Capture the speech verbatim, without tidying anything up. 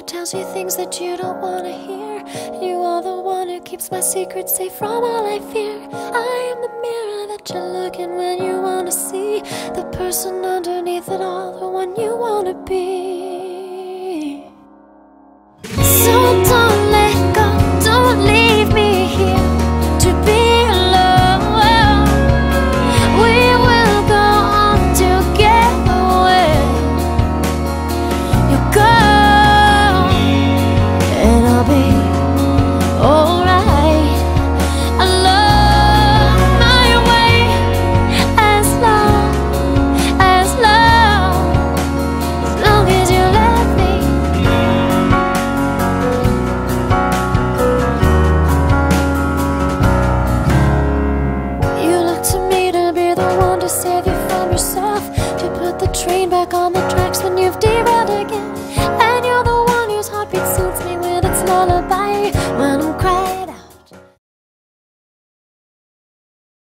tells you things that you don't wanna hear. You are the one who keeps my secrets safe from all I fear. I am the mirror that you look in when you wanna see the person underneath it all, the one you wanna be. So don't let go, don't leave me here to be alone. We will go on together when you go, and I'll be alright. I love my way as long, as long, as long as you let me. You look to me to be the one to save you from yourself, to put the train back on the tracks when you've derailed again. And you're the one whose heartbeat suits me with its lullaby when I'm crying.